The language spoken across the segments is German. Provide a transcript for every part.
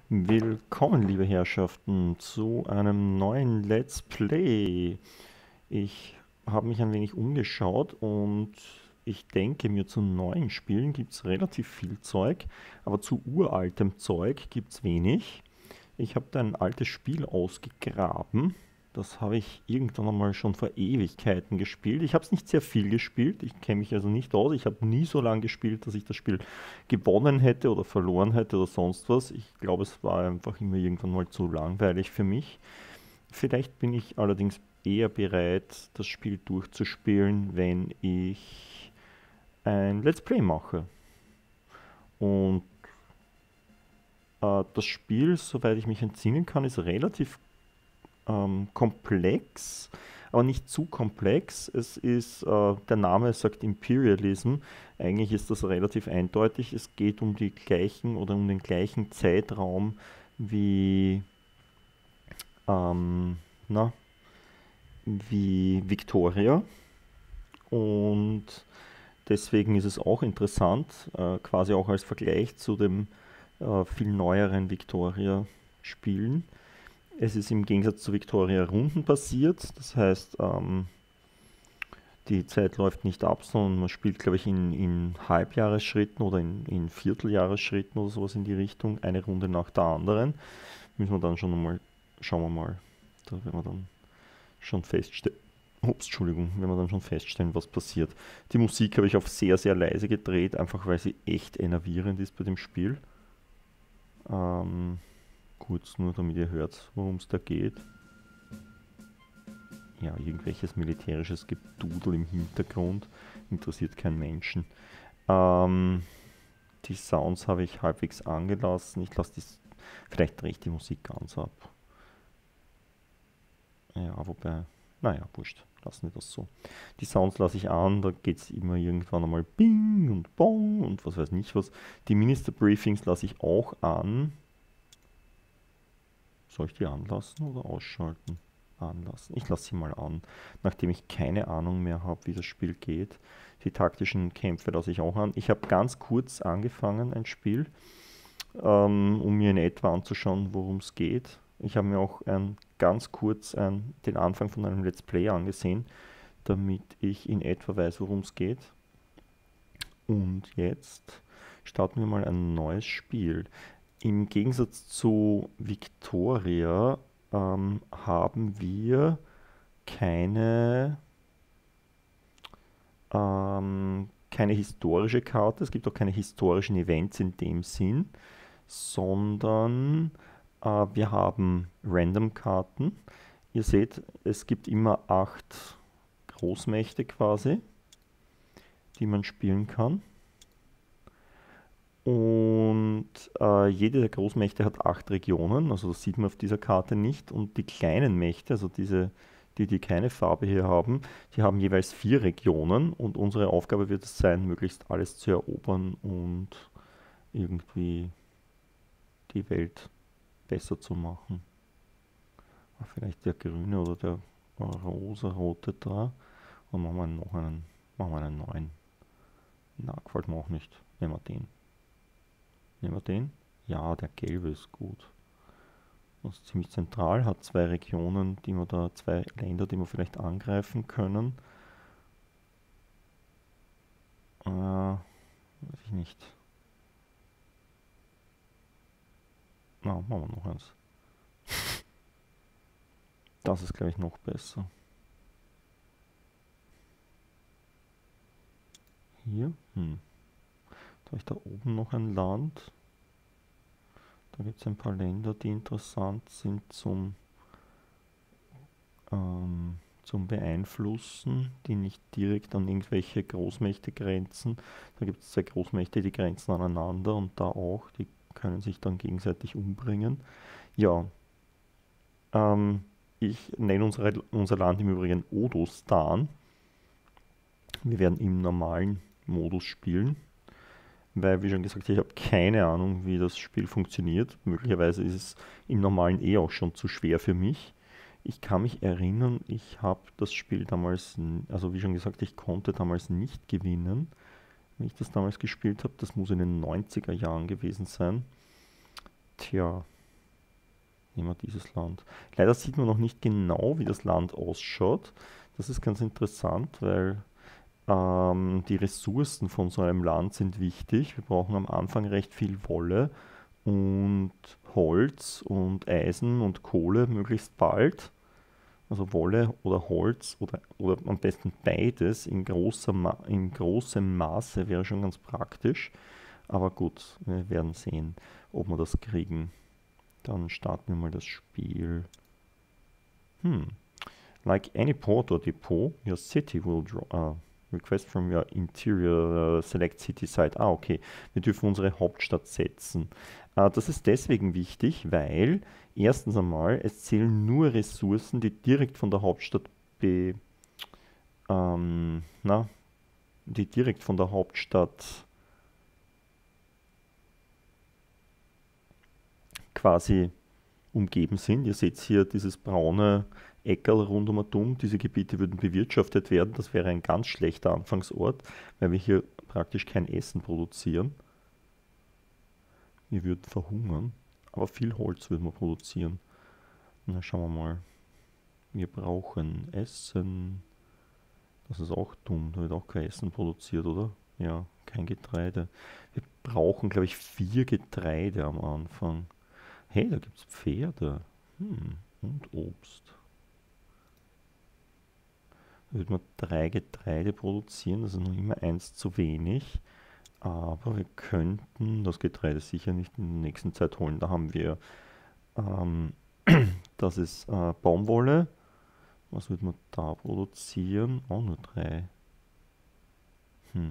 Willkommen, liebe Herrschaften, zu einem neuen Let's Play. Ich habe mich ein wenig umgeschaut und ich denke mir, zu neuen Spielen gibt es relativ viel Zeug, aber zu uraltem Zeug gibt es wenig. Ich habe da ein altes Spiel ausgegraben. Das habe ich irgendwann einmal schon vor Ewigkeiten gespielt. Ich habe es nicht sehr viel gespielt. Ich kenne mich also nicht aus. Ich habe nie so lange gespielt, dass ich das Spiel gewonnen hätte oder verloren hätte oder sonst was. Ich glaube, es war einfach immer irgendwann mal zu langweilig für mich. Vielleicht bin ich allerdings eher bereit, das Spiel durchzuspielen, wenn ich ein Let's Play mache. Und das Spiel, soweit ich mich entsinnen kann, ist relativ komplex, aber nicht zu komplex. Es ist, der Name sagt Imperialism. Eigentlich ist das relativ eindeutig. Es geht um die gleichen oder um den gleichen Zeitraum wie, ähm, na, wie Victoria. Und deswegen ist es auch interessant, quasi auch als Vergleich zu dem viel neueren Victoria-Spielen. Es ist im Gegensatz zu Victoria rundenbasiert, das heißt, die Zeit läuft nicht ab, sondern man spielt, glaube ich, in Halbjahresschritten oder in Vierteljahresschritten oder sowas in die Richtung, eine Runde nach der anderen. Müssen wir dann schon mal, schauen wir mal, da werden wir dann schon feststellen. Ups, Entschuldigung, wenn wir dann schon feststellen, was passiert. Die Musik habe ich auf sehr, sehr leise gedreht, einfach weil sie echt enervierend ist bei dem Spiel. Ähm, Kurz nur, damit ihr hört, worum es da geht. Ja, irgendwelches militärisches Gedudel im Hintergrund. Interessiert keinen Menschen. Ähm, Die Sounds habe ich halbwegs angelassen. Ich lasse das. Vielleicht drehe ich die Musik ganz ab. Ja, wobei. Naja, wurscht. Lassen wir das so. Die Sounds lasse ich an. Da geht es immer irgendwann einmal Bing und Bong und was weiß nicht was. Die Minister-Briefings lasse ich auch an. Soll ich die anlassen oder ausschalten? Anlassen. Ich lasse sie mal an, nachdem ich keine Ahnung mehr habe, wie das Spiel geht. Die taktischen Kämpfe lasse ich auch an. Ich habe ganz kurz angefangen, ein Spiel, um mir in etwa anzuschauen, worum es geht. Ich habe mir auch ganz kurz den Anfang von einem Let's Play angesehen, damit ich in etwa weiß, worum es geht. Und jetzt starten wir mal ein neues Spiel. Im Gegensatz zu Victoria haben wir keine, keine historische Karte. Es gibt auch keine historischen Events in dem Sinn, sondern wir haben Random-Karten. Ihr seht, es gibt immer 8 Großmächte quasi, die man spielen kann. Und jede der Großmächte hat 8 Regionen, also das sieht man auf dieser Karte nicht. Und die kleinen Mächte, also diese, die keine Farbe hier haben, die haben jeweils 4 Regionen. Und unsere Aufgabe wird es sein, möglichst alles zu erobern und irgendwie die Welt besser zu machen. Vielleicht der grüne oder der rosa-rote da. Und machen wir einen neuen. Na, gefällt mir auch nicht. Nehmen wir den. Nehmen wir den? Ja, der gelbe ist gut. Das ist ziemlich zentral, hat 2 Regionen, die wir da, 2 Länder, die wir vielleicht angreifen können. Weiß ich nicht. Na, machen wir noch eins. Das ist, glaube ich, noch besser. Hier, Da habe ich da oben noch ein Land. Da gibt es ein paar Länder, die interessant sind zum Beeinflussen, die nicht direkt an irgendwelche Großmächte grenzen. Da gibt es 2 Großmächte, die grenzen aneinander und da auch, die können sich dann gegenseitig umbringen. Ja, ähm, ich nenne unser Land im Übrigen Odostan. Wir werden im normalen Modus spielen, weil, wie schon gesagt, ich habe keine Ahnung, wie das Spiel funktioniert. Möglicherweise ist es im normalen auch schon zu schwer für mich. Ich kann mich erinnern, ich habe das Spiel damals, also wie schon gesagt, ich konnte damals nicht gewinnen, wenn ich das damals gespielt habe. Das muss in den 90er Jahren gewesen sein. Tja, Nehmen wir dieses Land. Leider sieht man noch nicht genau, wie das Land ausschaut. Das ist ganz interessant, weil die Ressourcen von so einem Land sind wichtig. Wir brauchen am Anfang recht viel Wolle und Holz und Eisen und Kohle möglichst bald. Also Wolle oder Holz oder am besten beides in großem Maße wäre schon ganz praktisch. Aber gut, wir werden sehen, ob wir das kriegen. Dann starten wir mal das Spiel. Hm. Like any port or depot, your city will draw. Request from your interior select city site. Ah, okay. Wir dürfen unsere Hauptstadt setzen. Das ist deswegen wichtig, weil erstens einmal, es zählen nur Ressourcen, die direkt von der Hauptstadt na, die direkt von der Hauptstadt quasi umgeben sind. Ihr seht hier dieses braune Eckerl rund um Atom. Diese Gebiete würden bewirtschaftet werden. Das wäre ein ganz schlechter Anfangsort, weil wir hier praktisch kein Essen produzieren. Wir würden verhungern, aber viel Holz würden wir produzieren. Na, schauen wir mal. Wir brauchen Essen. Das ist auch dumm, da wird auch kein Essen produziert, oder? Ja, kein Getreide. Wir brauchen, glaube ich, 4 Getreide am Anfang. Hey, da gibt es Pferde. Und Obst. Da wird man 3 Getreide produzieren, das ist noch immer eins zu wenig. Aber wir könnten das Getreide sicher nicht in der nächsten Zeit holen. Da haben wir, ähm, das ist Baumwolle. Was wird man da produzieren? Auch nur 3. Hm.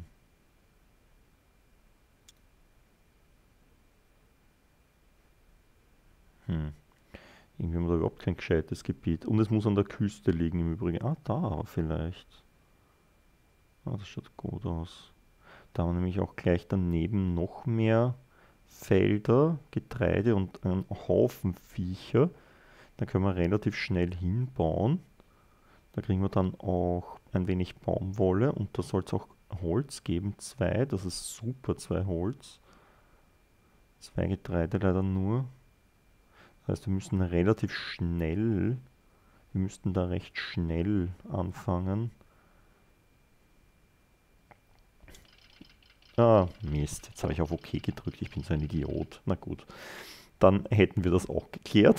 Hm. Irgendwie haben wir da überhaupt kein gescheites Gebiet. Und es muss an der Küste liegen im Übrigen. Ah, da vielleicht. Ah, das schaut gut aus. Da haben wir nämlich auch gleich daneben noch mehr Felder, Getreide und einen Haufen Viecher. Da können wir relativ schnell hinbauen. Da kriegen wir dann auch ein wenig Baumwolle und da soll es auch Holz geben, 2. Das ist super, 2 Holz. 2 Getreide leider nur. Das heißt, wir müssten da recht schnell anfangen. Ah, Mist, jetzt habe ich auf OK gedrückt, ich bin so ein Idiot. Na gut, dann hätten wir das auch geklärt.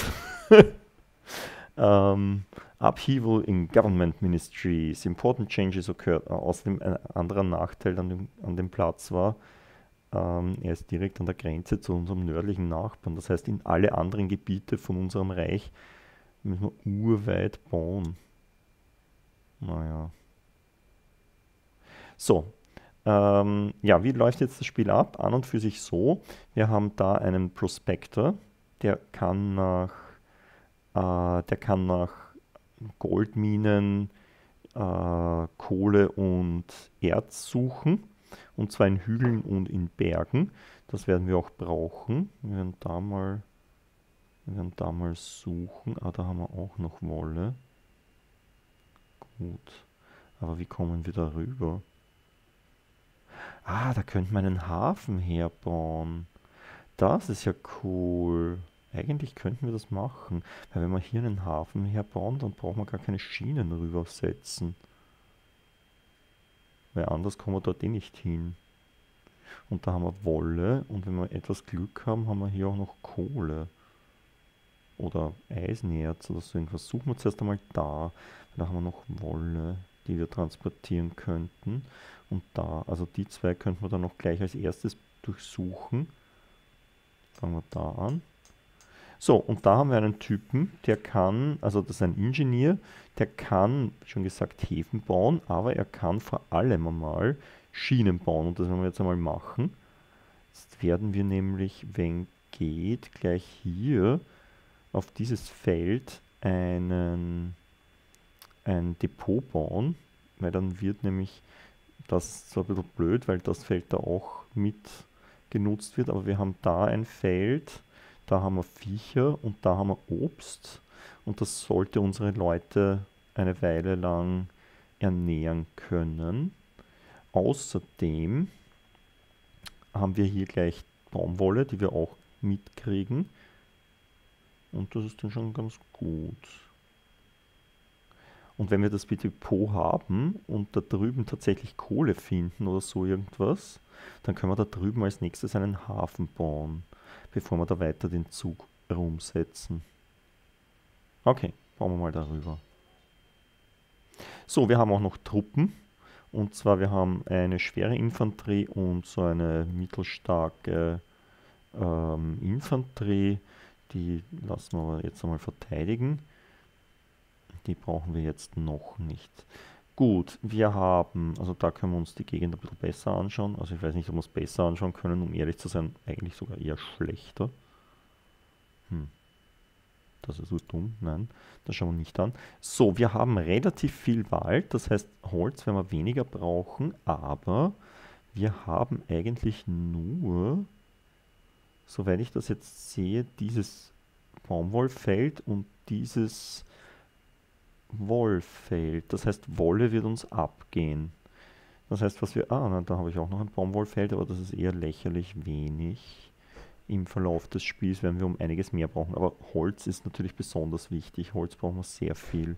Upheaval in Government Ministries, important changes occurred. Außerdem ein anderer Nachteil an dem Platz war, er ist direkt an der Grenze zu unserem nördlichen Nachbarn. Das heißt, in alle anderen Gebiete von unserem Reich müssen wir urweit bauen. Naja. So, ja, wie läuft jetzt das Spiel ab? An und für sich so, wir haben da einen Prospector, der kann nach Goldminen, Kohle und Erz suchen, und zwar in Hügeln und in Bergen. Das werden wir auch brauchen. Wir werden da mal suchen. Ah, da haben wir auch noch Wolle. Gut. Aber wie kommen wir da rüber? Ah, da könnte man einen Hafen herbauen. Das ist ja cool. Eigentlich könnten wir das machen. Weil wenn wir hier einen Hafen herbauen, dann brauchen wir gar keine Schienen rübersetzen. Weil anders kommen wir dort eh nicht hin. Und da haben wir Wolle. Und wenn wir etwas Glück haben, haben wir hier auch noch Kohle. Oder Eisenerz oder so irgendwas. Suchen wir zuerst einmal da. Da haben wir noch Wolle, die wir transportieren könnten. Und da, also die 2 könnten wir dann noch gleich als erstes durchsuchen. Fangen wir da an. So, und da haben wir einen Typen, der kann, also das ist ein Ingenieur, der kann, wie schon gesagt, Häfen bauen, aber er kann vor allem einmal Schienen bauen. Und das werden wir jetzt einmal machen. Jetzt werden wir nämlich, wenn geht, gleich hier auf dieses Feld ein Depot bauen, weil dann wird nämlich, das ist zwar ein bisschen blöd, weil das Feld da auch mit genutzt wird, aber wir haben da ein Feld, da haben wir Viecher und da haben wir Obst, und das sollte unsere Leute eine Weile lang ernähren können. Außerdem haben wir hier gleich Baumwolle, die wir auch mitkriegen. Und das ist dann schon ganz gut. Und wenn wir das Depot haben und da drüben tatsächlich Kohle finden oder so irgendwas, dann können wir da drüben als nächstes einen Hafen bauen, bevor wir da weiter den Zug rumsetzen. Okay, bauen wir mal darüber. So, wir haben auch noch Truppen. Und zwar, wir haben eine schwere Infanterie und so eine mittelstarke Infanterie. Die lassen wir aber jetzt einmal verteidigen. Die brauchen wir jetzt noch nicht. Gut, wir haben, also da können wir uns die Gegend ein bisschen besser anschauen. Also ich weiß nicht, ob wir es besser anschauen können, um ehrlich zu sein, eigentlich sogar eher schlechter. Das ist so dumm, nein, das schauen wir nicht an. So, wir haben relativ viel Wald, das heißt Holz werden wir weniger brauchen, aber wir haben eigentlich nur, soweit ich das jetzt sehe, dieses Baumwollfeld und dieses Wollfeld. Das heißt, Wolle wird uns abgehen. Das heißt, was wir, na, da habe ich auch noch ein Baumwollfeld, aber das ist eher lächerlich wenig. Im Verlauf des Spiels werden wir um einiges mehr brauchen. Aber Holz ist natürlich besonders wichtig. Holz brauchen wir sehr viel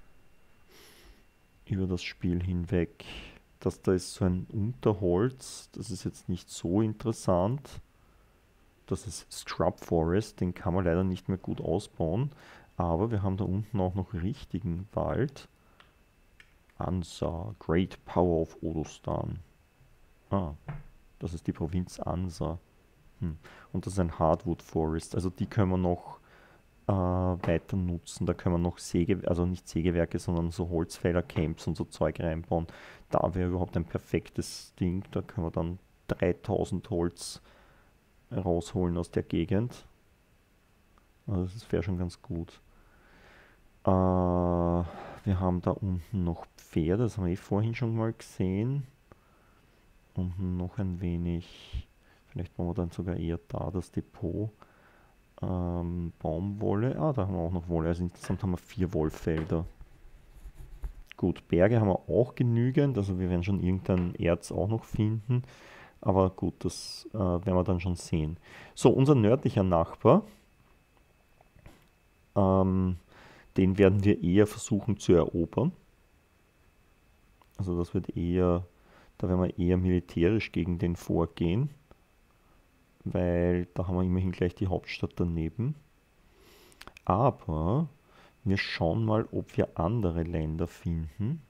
über das Spiel hinweg. Das da ist so ein Unterholz. Das ist jetzt nicht so interessant. Das ist Scrub Forest. Den kann man leider nicht mehr gut ausbauen. Aber wir haben da unten auch noch richtigen Wald. Ansa, Great Power of Odostan. Das ist die Provinz Ansa. Und das ist ein Hardwood Forest. Also die können wir noch weiter nutzen. Da können wir noch also nicht Sägewerke, sondern so Holzfäller-Camps und so Zeug reinbauen. Da wäre überhaupt ein perfektes Ding. Da können wir dann 3000 Holz rausholen aus der Gegend. Also das wäre schon ganz gut. Wir haben da unten noch Pferde, das haben wir vorhin schon mal gesehen. Unten noch ein wenig, vielleicht bauen wir dann sogar eher da das Depot. Baumwolle, da haben wir auch noch Wolle, also insgesamt haben wir 4 Wollfelder. Gut, Berge haben wir auch genügend, also wir werden schon irgendein Erz auch noch finden. Aber gut, das werden wir dann schon sehen. So, unser nördlicher Nachbar, den werden wir eher versuchen zu erobern. Also das wird eher, da werden wir eher militärisch gegen den vorgehen, weil da haben wir immerhin gleich die Hauptstadt daneben. Aber wir schauen mal, ob wir andere Länder finden.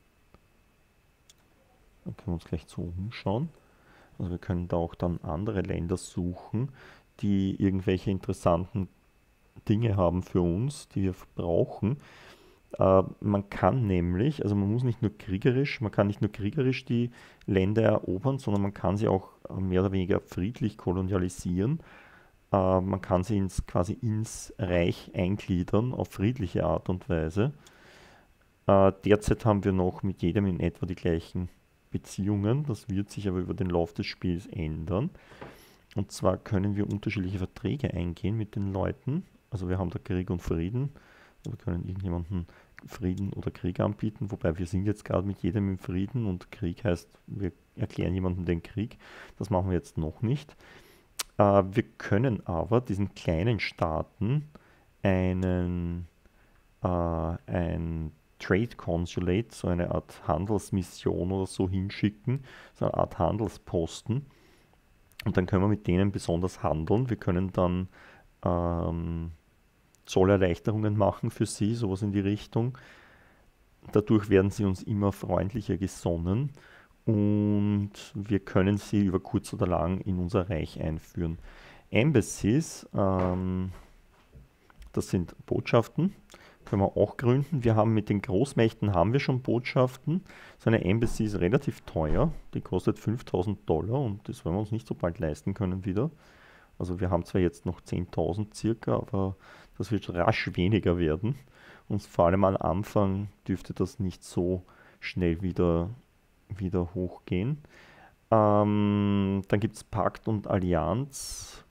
Dann können wir uns gleich so umschauen. Also wir können da auch dann andere Länder suchen, die irgendwelche interessanten Dinge haben für uns, die wir brauchen. Man kann nämlich, also man kann nicht nur kriegerisch die Länder erobern, sondern man kann sie auch mehr oder weniger friedlich kolonialisieren. Man kann sie quasi ins Reich eingliedern auf friedliche Art und Weise. Derzeit haben wir noch mit jedem in etwa die gleichen Beziehungen. Das wird sich aber über den Lauf des Spiels ändern. Und zwar können wir unterschiedliche Verträge eingehen mit den Leuten. Also wir haben da Krieg und Frieden. Wir können irgendjemanden Frieden oder Krieg anbieten, wobei wir sind jetzt gerade mit jedem im Frieden und Krieg heißt, wir erklären jemandem den Krieg. Das machen wir jetzt noch nicht. Wir können aber diesen kleinen Staaten ein Trade Consulate, so eine Art Handelsmission oder so hinschicken, so eine Art Handelsposten. Und dann können wir mit denen besonders handeln. Wir können dann Zollerleichterungen machen für sie, sowas in die Richtung. Dadurch werden sie uns immer freundlicher gesonnen und wir können sie über kurz oder lang in unser Reich einführen. Embassies, das sind Botschaften, können wir auch gründen. Wir haben mit den Großmächten haben wir schon Botschaften. So eine Embassy ist relativ teuer, die kostet $5000 und das werden wir uns nicht so bald leisten können wieder. Also wir haben zwar jetzt noch 10.000 circa, aber das wird rasch weniger werden. Und vor allem am Anfang dürfte das nicht so schnell wieder hochgehen. Dann gibt es Pakt und Allianz.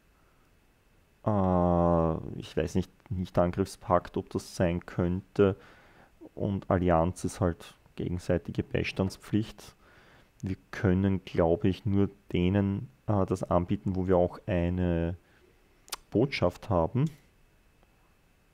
Ich weiß nicht Angriffspakt, ob das sein könnte. Und Allianz ist halt gegenseitige Beistandspflicht. Wir können, glaube ich, nur denen das anbieten, wo wir auch eine Botschaft haben.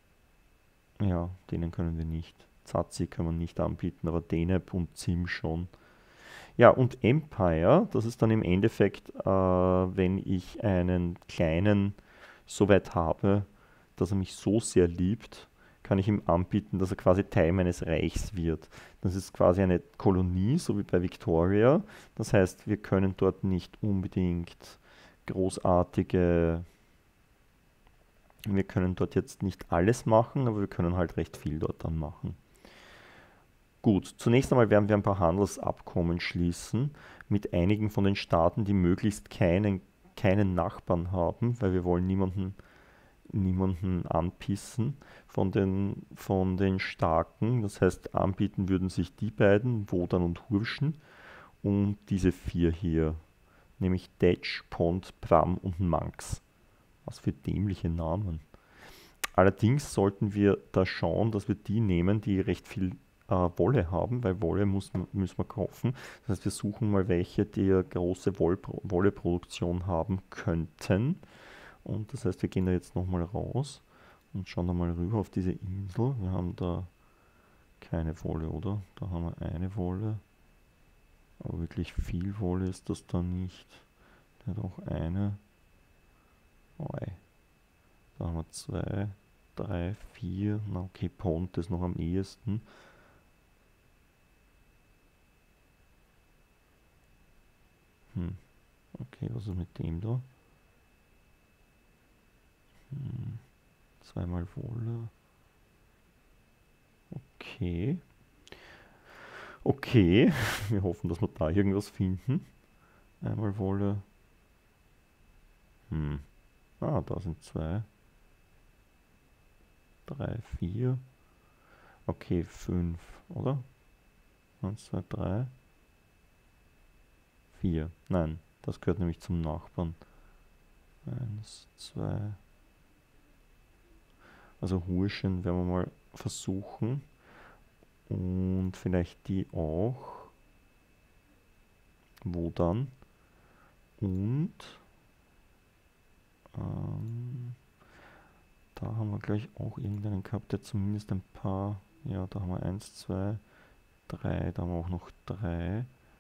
Ja, denen können wir nicht. Zazi können wir nicht anbieten, aber Deneb und Zim schon. Ja, und Empire, das ist dann im Endeffekt, wenn ich einen kleinen so weit habe, dass er mich so sehr liebt, kann ich ihm anbieten, dass er quasi Teil meines Reichs wird. Das ist quasi eine Kolonie, so wie bei Victoria. Das heißt, wir können dort nicht unbedingt großartige, wir können dort jetzt nicht alles machen, aber wir können halt recht viel dort dann machen. Gut, zunächst einmal werden wir ein paar Handelsabkommen schließen mit einigen von den Staaten, die möglichst keinen Nachbarn haben, weil wir wollen niemanden anpissen von den Starken. Das heißt, anbieten würden sich die beiden, Wodan und Hurschen, und diese vier hier, nämlich Detsch, Pont, Bram und Manx. Was für dämliche Namen. Allerdings sollten wir da schauen, dass wir die nehmen, die recht viel Wolle haben, weil müssen wir kaufen. Das heißt, wir suchen mal welche, die eine große Wolleproduktion haben könnten. Und das heißt, wir gehen da jetzt nochmal raus und schauen da mal rüber auf diese Insel. Wir haben da keine Wolle, oder? Da haben wir eine Wolle. Aber wirklich viel Wolle ist das da nicht. Der hat auch eine. Oi. Da haben wir zwei, drei, vier. Na okay, Pont ist noch am ehesten. Hm. Okay, was ist mit dem da? Hm. Zweimal Wolle. Okay. Okay. Wir hoffen, dass wir da irgendwas finden. Einmal Wolle. Hm. Ah, da sind zwei. Drei, vier. Okay, fünf, oder? Eins, zwei, drei, vier. Nein, das gehört nämlich zum Nachbarn. Eins, zwei. Also Hurschen werden wir mal versuchen. Und vielleicht die auch. Wo dann? Und ähm, da haben wir gleich auch irgendeinen gehabt, der zumindest ein paar. Ja, da haben wir eins, zwei, drei. Da haben wir auch noch drei.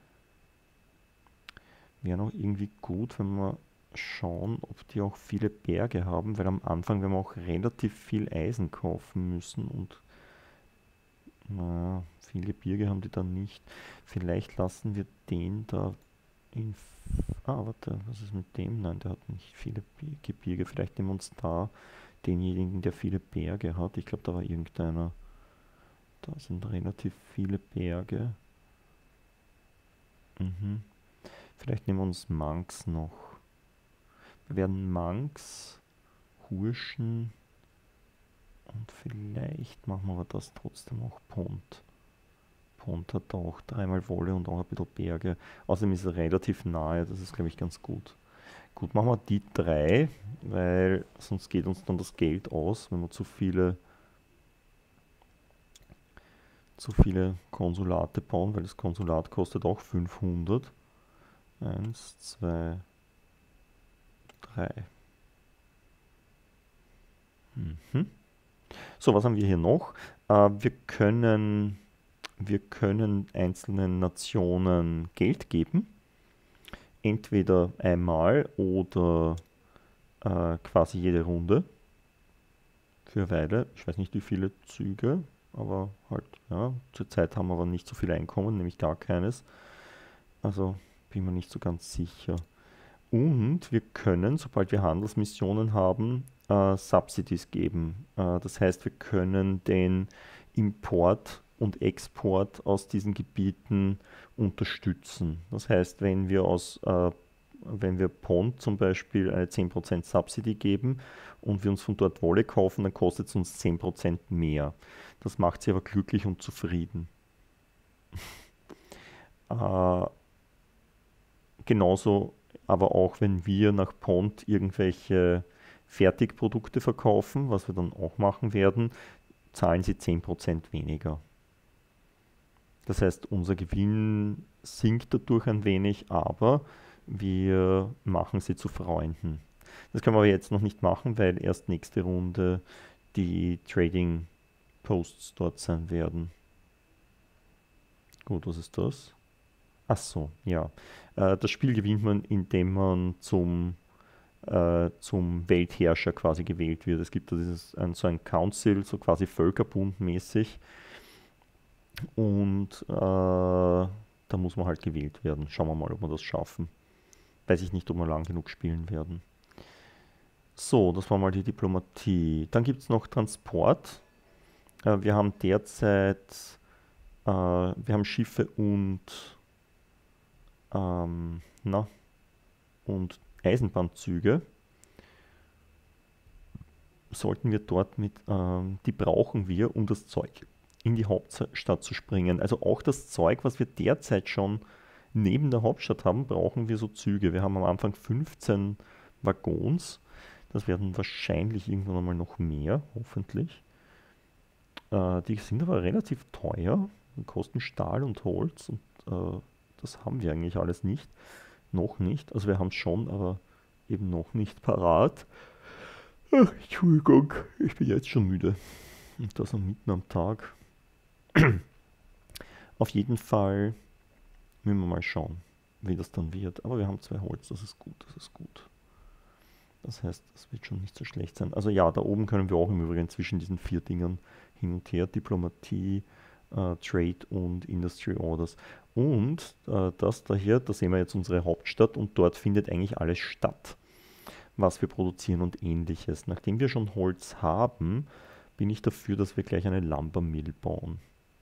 Wäre noch irgendwie gut, wenn wir schauen, ob die auch viele Berge haben, weil am Anfang werden wir auch relativ viel Eisen kaufen müssen und naja, viele Gebirge haben die dann nicht. Vielleicht lassen wir den da in. Warte, was ist mit dem? Nein, der hat nicht viele Gebirge. Vielleicht nehmen wir uns da denjenigen, der viele Berge hat. Ich glaube, da war irgendeiner. Da sind relativ viele Berge. Mhm. Vielleicht nehmen wir uns Manx noch. Wir werden Manx, Hurschen und vielleicht machen wir aber das trotzdem auch Pont. Pont hat auch dreimal Wolle und auch ein bisschen Berge. Außerdem ist er relativ nahe, das ist glaube ich ganz gut. Gut, machen wir die drei, weil sonst geht uns dann das Geld aus, wenn wir zu viele Konsulate bauen, weil das Konsulat kostet auch 500. Eins, zwei, drei. Mhm. So, was haben wir hier noch? Wir können einzelnen Nationen Geld geben, entweder einmal oder quasi jede Runde für eine Weile. Ich weiß nicht, wie viele Züge, aber halt, ja, zurzeit haben wir aber nicht so viel Einkommen, nämlich gar keines. Also bin mir nicht so ganz sicher. Und wir können, sobald wir Handelsmissionen haben, Subsidies geben. Das heißt, wir können den Import und Export aus diesen Gebieten unterstützen. Das heißt, wenn wir Pond zum Beispiel eine 10% Subsidy geben und wir uns von dort Wolle kaufen, dann kostet es uns 10% mehr. Das macht sie aber glücklich und zufrieden. Äh, Genauso aber auch, wenn wir nach Pond irgendwelche Fertigprodukte verkaufen, was wir dann auch machen werden, zahlen sie 10% weniger. Das heißt, unser Gewinn sinkt dadurch ein wenig, aber wir machen sie zu Freunden. Das können wir aber jetzt noch nicht machen, weil erst nächste Runde die Trading-Mission Posts dort sein werden. Gut, was ist das? Ach so, ja. Das Spiel gewinnt man, indem man zum Weltherrscher quasi gewählt wird. Es gibt da so ein Council, so quasi Völkerbundmäßig. Und da muss man halt gewählt werden. Schauen wir mal, ob wir das schaffen. Weiß ich nicht, ob wir lang genug spielen werden. So, das war mal die Diplomatie. Dann gibt es noch Transport. Wir haben derzeit, wir haben Schiffe und Eisenbahnzüge. Sollten wir dort die brauchen wir, um das Zeug in die Hauptstadt zu springen. Also auch das Zeug, was wir derzeit schon neben der Hauptstadt haben, brauchen wir so Züge. Wir haben am Anfang 15 Waggons. Das werden wahrscheinlich irgendwann einmal noch mehr, hoffentlich. Die sind aber relativ teuer, kosten Stahl und Holz und das haben wir eigentlich alles nicht. Noch nicht. Also wir haben es schon, aber eben noch nicht parat. Ach, Entschuldigung, ich bin jetzt schon müde. Und das mitten am Tag. Auf jeden Fall müssen wir mal schauen, wie das dann wird. Aber wir haben 2 Holz, das ist gut, das ist gut. Das heißt, das wird schon nicht so schlecht sein. Also ja, da oben können wir auch im Übrigen zwischen diesen 4 Dingen hin und her, Diplomatie, Trade und Industry Orders. Und das da hier, da sehen wir jetzt unsere Hauptstadt und dort findet eigentlich alles statt, was wir produzieren und ähnliches. Nachdem wir schon Holz haben, bin ich dafür, dass wir gleich eine Lumber Mill bauen.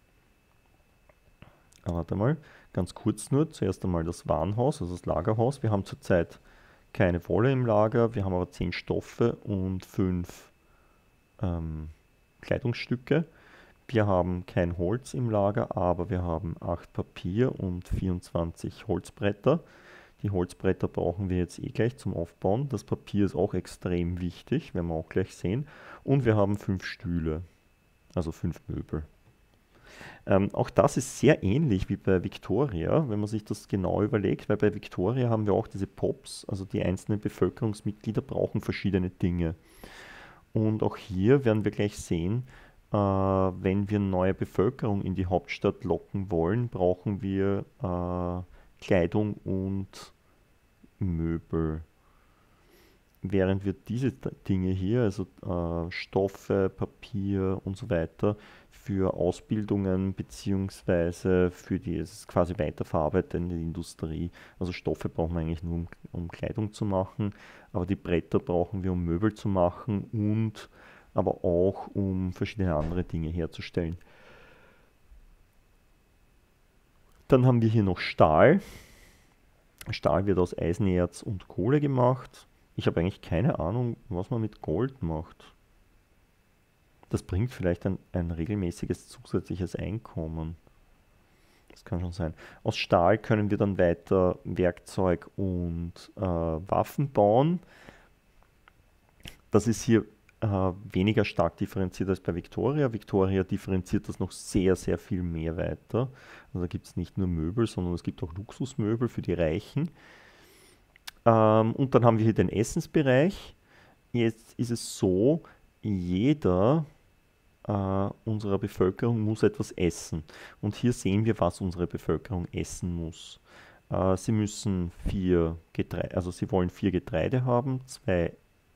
Aber warte mal, ganz kurz nur, zuerst einmal das Warenhaus, also das Lagerhaus. Wir haben zurzeit keine Wolle im Lager, wir haben aber 10 Stoffe und 5 Kleidungsstücke. Wir haben kein Holz im Lager, aber wir haben 8 Papier und 24 Holzbretter. Die Holzbretter brauchen wir jetzt eh gleich zum Aufbauen. Das Papier ist auch extrem wichtig, werden wir auch gleich sehen. Und wir haben 5 Stühle, also 5 Möbel. Auch das ist sehr ähnlich wie bei Victoria, wenn man sich das genau überlegt, weil bei Victoria haben wir auch diese Pops, also die einzelnen Bevölkerungsmitglieder brauchen verschiedene Dinge. Und auch hier werden wir gleich sehen, wenn wir neue Bevölkerung in die Hauptstadt locken wollen, brauchen wir Kleidung und Möbel. Während wir diese Dinge hier, also Stoffe, Papier und so weiter, für Ausbildungen beziehungsweise für die quasi weiterverarbeitende Industrie, also Stoffe brauchen wir eigentlich nur, um Kleidung zu machen, aber die Bretter brauchen wir, um Möbel zu machen und aber auch um verschiedene andere Dinge herzustellen. Dann haben wir hier noch Stahl. Stahl wird aus Eisenerz und Kohle gemacht. Ich habe eigentlich keine Ahnung, was man mit Gold macht. Das bringt vielleicht ein regelmäßiges zusätzliches Einkommen. Das kann schon sein. Aus Stahl können wir dann weiter Werkzeug und Waffen bauen. Das ist hier weniger stark differenziert als bei Victoria. Victoria differenziert das noch sehr, sehr viel mehr weiter. Also da gibt es nicht nur Möbel, sondern es gibt auch Luxusmöbel für die Reichen. Und dann haben wir hier den Essensbereich. Jetzt ist es so, jeder unserer Bevölkerung muss etwas essen. Und hier sehen wir, was unsere Bevölkerung essen muss. Sie müssen 4 Getreide, also sie wollen 4 Getreide haben, 2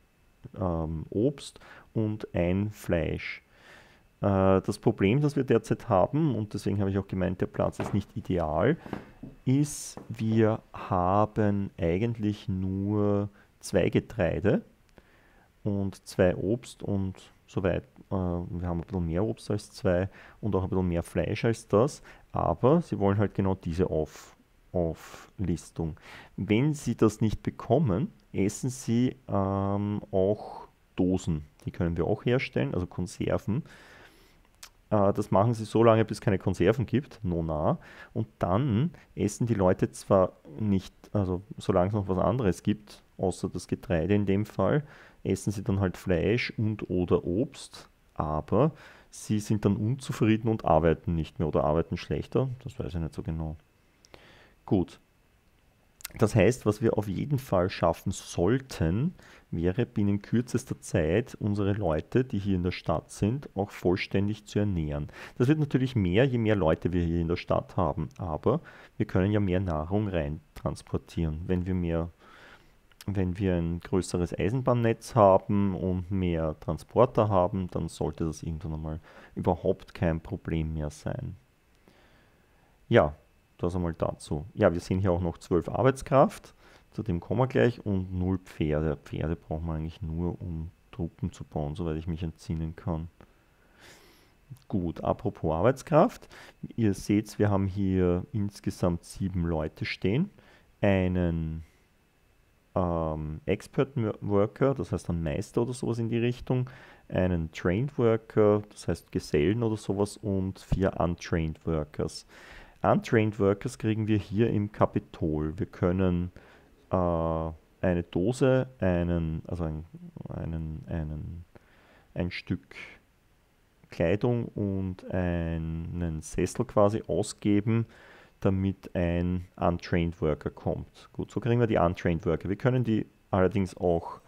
Obst und 1 Fleisch. Das Problem, das wir derzeit haben, und deswegen habe ich auch gemeint, der Platz ist nicht ideal, ist, wir haben eigentlich nur 2 Getreide und 2 Obst und so weit. Wir haben ein bisschen mehr Obst als 2 und auch ein bisschen mehr Fleisch als das, aber sie wollen halt genau diese Auflistung. Wenn sie das nicht bekommen, essen sie auch Dosen. Die können wir auch herstellen, also Konserven. Das machen sie so lange, bis es keine Konserven gibt, nona. Und dann essen die Leute zwar nicht, also solange es noch was anderes gibt, außer das Getreide in dem Fall, essen sie dann halt Fleisch und oder Obst, aber sie sind dann unzufrieden und arbeiten nicht mehr oder arbeiten schlechter, das weiß ich nicht so genau. Gut, Das heißt, was wir auf jeden Fall schaffen sollten, wäre binnen kürzester Zeit unsere Leute, die hier in der Stadt sind, auch vollständig zu ernähren. Das wird natürlich mehr, je mehr Leute wir hier in der Stadt haben, aber wir können ja mehr Nahrung rein transportieren. Wenn wir ein größeres Eisenbahnnetz haben und mehr Transporter haben, dann sollte das irgendwann einmal überhaupt kein Problem mehr sein. Ja, das einmal dazu. Ja, wir sehen hier auch noch 12 Arbeitskraft, zu dem kommen wir gleich, und 0 Pferde. Pferde brauchen wir eigentlich nur, um Truppen zu bauen, soweit ich mich entsinnen kann. Gut, apropos Arbeitskraft. Ihr seht, wir haben hier insgesamt 7 Leute stehen. Einen Expert Worker, das heißt ein Meister oder sowas in die Richtung, einen Trained Worker, das heißt Gesellen oder sowas, und 4 Untrained Workers. Untrained Workers kriegen wir hier im Kapitol. Wir können eine Dose, ein Stück Kleidung und einen Sessel quasi ausgeben, damit ein Untrained Worker kommt. Gut, so kriegen wir die Untrained Worker. Wir können die allerdings auch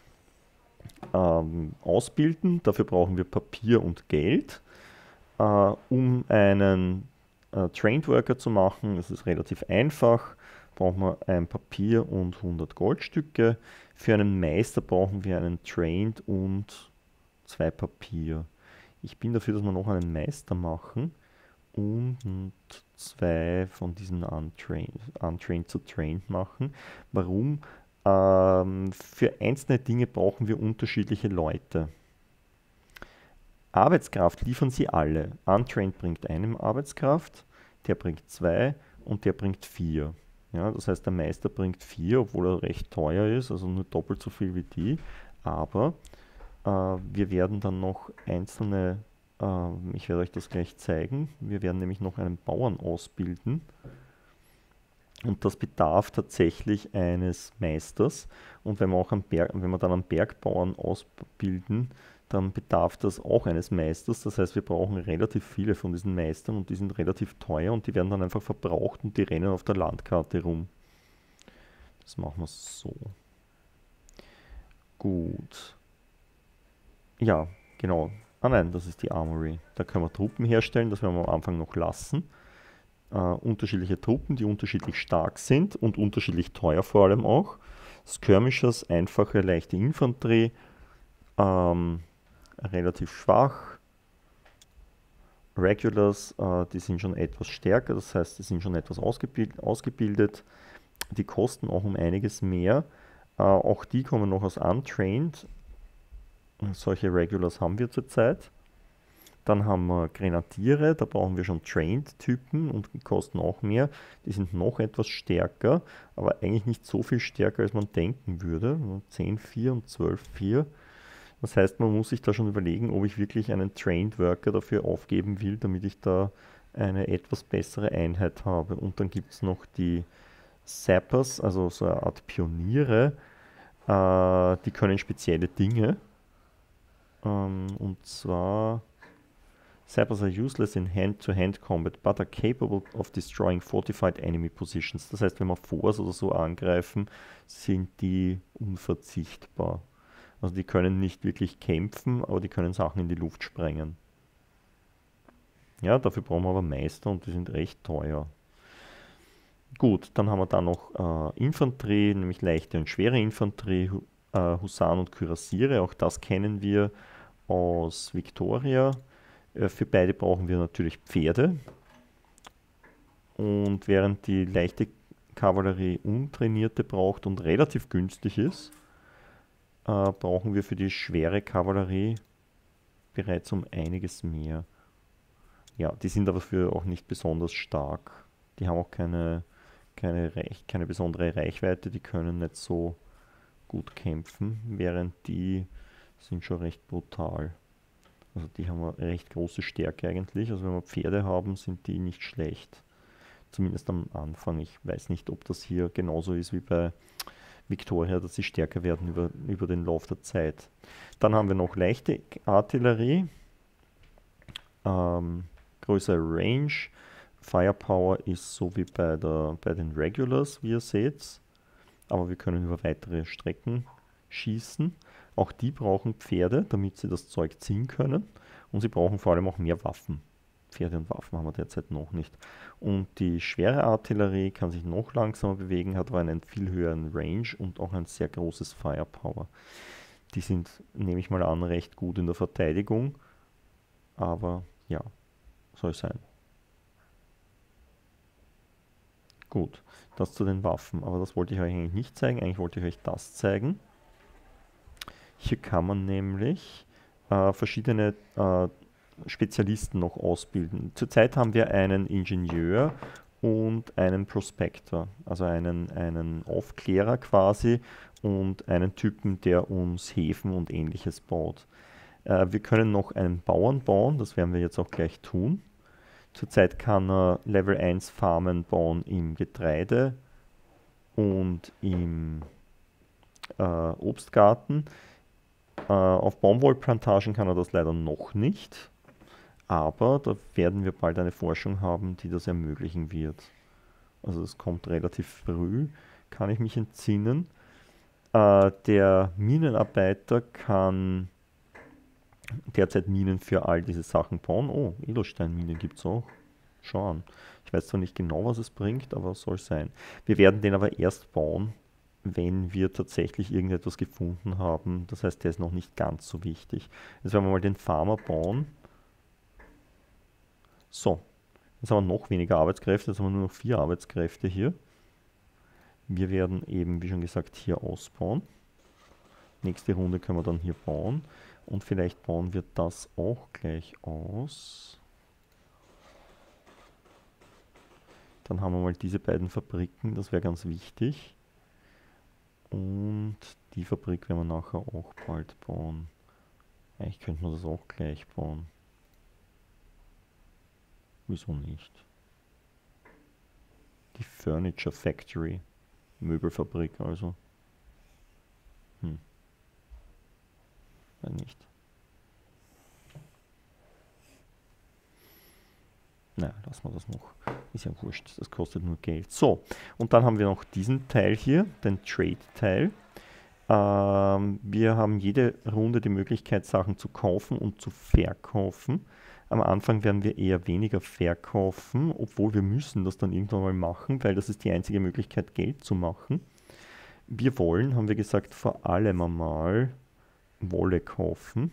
ausbilden. Dafür brauchen wir Papier und Geld. Um einen Trained Worker zu machen, das ist relativ einfach, brauchen wir ein Papier und 100 Goldstücke. Für einen Meister brauchen wir einen Trained und 2 Papier. Ich bin dafür, dass wir noch einen Meister machen und 2 von diesen Untrained zu Trained machen. Warum? Für einzelne Dinge brauchen wir unterschiedliche Leute. Arbeitskraft liefern sie alle. Untrained bringt eine Arbeitskraft, der bringt 2 und der bringt 4. Ja, das heißt, der Meister bringt 4, obwohl er recht teuer ist, also nur doppelt so viel wie die. Aber wir werden dann noch einzelne, ich werde euch das gleich zeigen, wir werden nämlich noch einen Bauern ausbilden. Und das bedarf tatsächlich eines Meisters. Und wenn wir dann einen Bergbauern ausbilden, dann bedarf das auch eines Meisters. Das heißt, wir brauchen relativ viele von diesen Meistern und die sind relativ teuer und die werden dann einfach verbraucht und die rennen auf der Landkarte rum. Das machen wir so. Gut. Ja, genau. Ah nein, das ist die Armory. Da können wir Truppen herstellen, das werden wir am Anfang noch lassen. Unterschiedliche Truppen, die unterschiedlich stark sind und unterschiedlich teuer vor allem auch. Skirmishers, einfache, leichte Infanterie, relativ schwach. Regulars, die sind schon etwas stärker, das heißt, die sind schon etwas ausgebildet. Die kosten auch um einiges mehr. Auch die kommen noch aus Untrained. Solche Regulars haben wir zurzeit. Dann haben wir Grenadiere, da brauchen wir schon Trained-Typen und die kosten auch mehr. Die sind noch etwas stärker, aber eigentlich nicht so viel stärker, als man denken würde. 10,4 und 12,4. Das heißt, man muss sich da schon überlegen, ob ich wirklich einen Trained Worker dafür aufgeben will, damit ich da eine etwas bessere Einheit habe. Und dann gibt es noch die Sappers, also so eine Art Pioniere, die können spezielle Dinge. Und zwar Sappers are useless in hand-to-hand combat, but are capable of destroying fortified enemy positions. Das heißt, wenn wir Forts oder so angreifen, sind die unverzichtbar. Also die können nicht wirklich kämpfen, aber die können Sachen in die Luft sprengen. Ja, dafür brauchen wir aber Meister und die sind recht teuer. Gut, dann haben wir da noch Infanterie, nämlich leichte und schwere Infanterie, Husaren und Kürassiere. Auch das kennen wir aus Victoria. Für beide brauchen wir natürlich Pferde. Und während die leichte Kavallerie untrainierte braucht und relativ günstig ist, brauchen wir für die schwere Kavallerie bereits um einiges mehr. Ja, die sind aber für auch nicht besonders stark. Die haben auch keine besondere Reichweite, die können nicht so gut kämpfen, während die sind schon recht brutal. Also die haben eine recht große Stärke eigentlich. Also wenn wir Pferde haben, sind die nicht schlecht. Zumindest am Anfang. Ich weiß nicht, ob das hier genauso ist wie bei Victoria, dass sie stärker werden über den Lauf der Zeit. Dann haben wir noch leichte Artillerie. Größere Range, Firepower ist so wie bei den Regulars, wie ihr seht, aber wir können über weitere Strecken schießen. Auch die brauchen Pferde, damit sie das Zeug ziehen können. Und sie brauchen vor allem auch mehr Waffen. Pferde und Waffen haben wir derzeit noch nicht. Und die schwere Artillerie kann sich noch langsamer bewegen, hat aber einen viel höheren Range und auch ein sehr großes Firepower. Die sind, nehme ich mal an, recht gut in der Verteidigung. Aber ja, soll sein. Gut, das zu den Waffen. Aber das wollte ich euch eigentlich nicht zeigen. Eigentlich wollte ich euch das zeigen. Hier kann man nämlich verschiedene Spezialisten noch ausbilden. Zurzeit haben wir einen Ingenieur und einen Prospector, also einen Aufklärer quasi und einen Typen, der uns Häfen und ähnliches baut. Wir können noch einen Bauern bauen, das werden wir jetzt auch gleich tun. Zurzeit kann er Level 1 Farmen bauen im Getreide und im Obstgarten. Auf Baumwollplantagen kann er das leider noch nicht, aber da werden wir bald eine Forschung haben, die das ermöglichen wird. Also das kommt relativ früh, kann ich mich entsinnen. Der Minenarbeiter kann derzeit Minen für all diese Sachen bauen. Oh, Edelsteinminen gibt es auch. Schau an. Ich weiß zwar nicht genau, was es bringt, aber es soll sein. Wir werden den aber erst bauen, wenn wir tatsächlich irgendetwas gefunden haben. Das heißt, der ist noch nicht ganz so wichtig. Jetzt werden wir mal den Farmer bauen. So, jetzt haben wir noch weniger Arbeitskräfte. Jetzt haben wir nur noch 4 Arbeitskräfte hier. Wir werden eben, wie schon gesagt, hier ausbauen. Nächste Runde können wir dann hier bauen. Und vielleicht bauen wir das auch gleich aus. Dann haben wir mal diese beiden Fabriken, das wäre ganz wichtig. Und die Fabrik werden wir nachher auch bald bauen. Eigentlich könnte man das auch gleich bauen. Wieso nicht? Die Furniture Factory. Möbelfabrik also. Nicht. Na, lassen wir das noch. Ist ja wurscht, das kostet nur Geld. So, und dann haben wir noch diesen Teil hier, den Trade-Teil. Wir haben jede Runde die Möglichkeit, Sachen zu kaufen und zu verkaufen. Am Anfang werden wir eher weniger verkaufen, obwohl wir müssen das dann irgendwann mal machen, weil das ist die einzige Möglichkeit, Geld zu machen. Wir wollen, haben wir gesagt, vor allem einmal Wolle kaufen.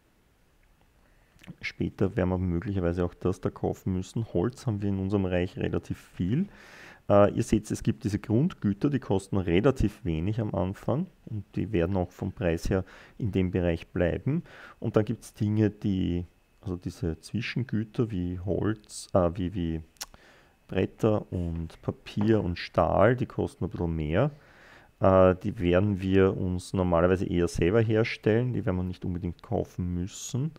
Später werden wir möglicherweise auch das da kaufen müssen. Holz haben wir in unserem Reich relativ viel. Ihr seht, es gibt diese Grundgüter, die kosten relativ wenig am Anfang und die werden auch vom Preis her in dem Bereich bleiben. Und dann gibt es Dinge, also diese Zwischengüter wie Holz, wie Bretter und Papier und Stahl, die kosten ein bisschen mehr. Die werden wir uns normalerweise eher selber herstellen, die werden wir nicht unbedingt kaufen müssen.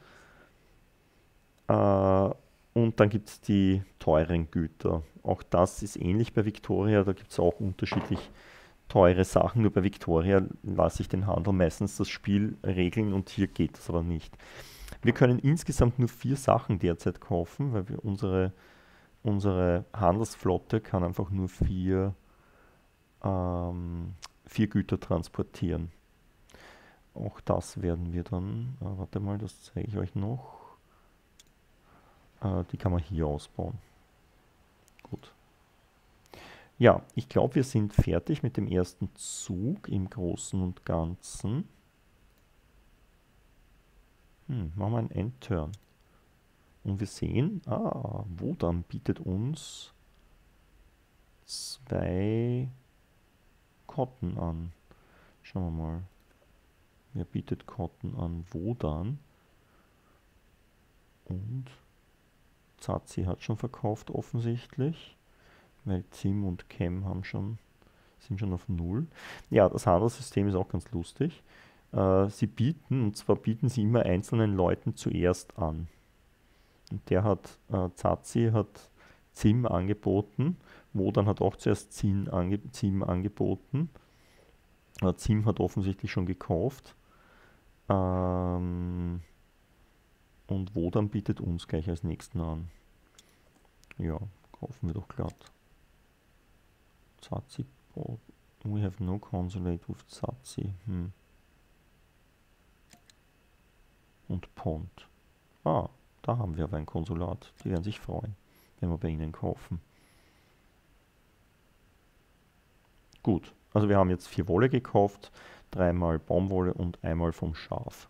Und dann gibt es die teuren Güter. Auch das ist ähnlich bei Victoria, da gibt es auch unterschiedlich teure Sachen. Nur bei Victoria lasse ich den Handel meistens das Spiel regeln und hier geht das aber nicht. Wir können insgesamt nur 4 Sachen derzeit kaufen, weil wir unsere Handelsflotte kann einfach nur 4 Güter transportieren. Auch das werden wir dann, warte mal, das zeige ich euch noch. Die kann man hier ausbauen. Gut. Ja, ich glaube, wir sind fertig mit dem ersten Zug im Großen und Ganzen. Machen wir einen Endturn. Und wir sehen, Wodan bietet uns 2 Cotton an. Schauen wir mal. Wer bietet Cotton an? Wodan. Und Zazi hat schon verkauft offensichtlich, weil Zim und Chem sind schon auf 0. Ja, das Handelssystem ist auch ganz lustig. Sie bieten, und zwar bieten sie immer einzelnen Leuten zuerst an. Und Zazi hat Zim angeboten, Wodan hat auch zuerst Zim angeboten. Zim hat offensichtlich schon gekauft. Und Wodan bietet uns gleich als nächsten an. Ja, Kaufen wir doch glatt. Zazi. We have no consulate with Zazi. Und Pont. Ah, da haben wir aber ein Konsulat. Die werden sich freuen, wenn wir bei ihnen kaufen. Gut, also wir haben jetzt 4 Wolle gekauft, 3-mal Baumwolle und einmal vom Schaf.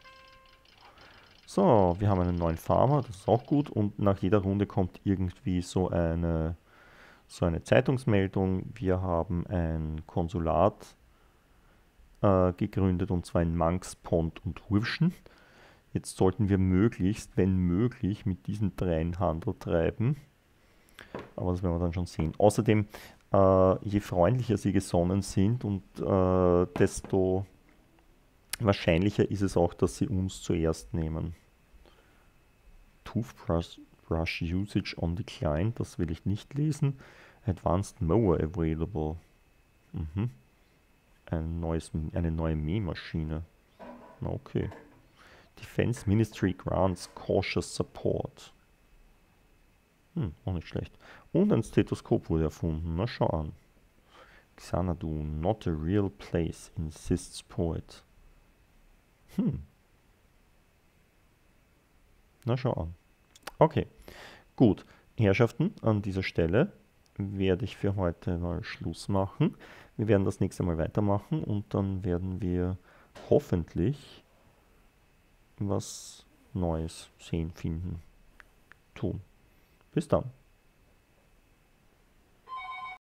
So, wir haben einen neuen Farmer, das ist auch gut. Und nach jeder Runde kommt irgendwie so eine Zeitungsmeldung. Wir haben ein Konsulat gegründet, und zwar in Manx, Pont und Hurschen. Jetzt sollten wir möglichst, wenn möglich, mit diesen 3 Handel treiben. Aber das werden wir dann schon sehen. Außerdem, je freundlicher sie gesonnen sind, und desto wahrscheinlicher ist es auch, dass sie uns zuerst nehmen. Toothbrush Usage on Decline, das will ich nicht lesen. Advanced Mower Available. Eine neue Mähmaschine. Okay. Defense Ministry grants cautious support. Auch nicht schlecht. Und ein Stethoskop wurde erfunden. Na, schau an. Xanadu, not a real place, insists poet. Na, schau an. Okay, gut. Herrschaften, an dieser Stelle werde ich für heute mal Schluss machen. Wir werden das nächste Mal weitermachen und dann werden wir hoffentlich was Neues sehen, finden, tun. Bis dann.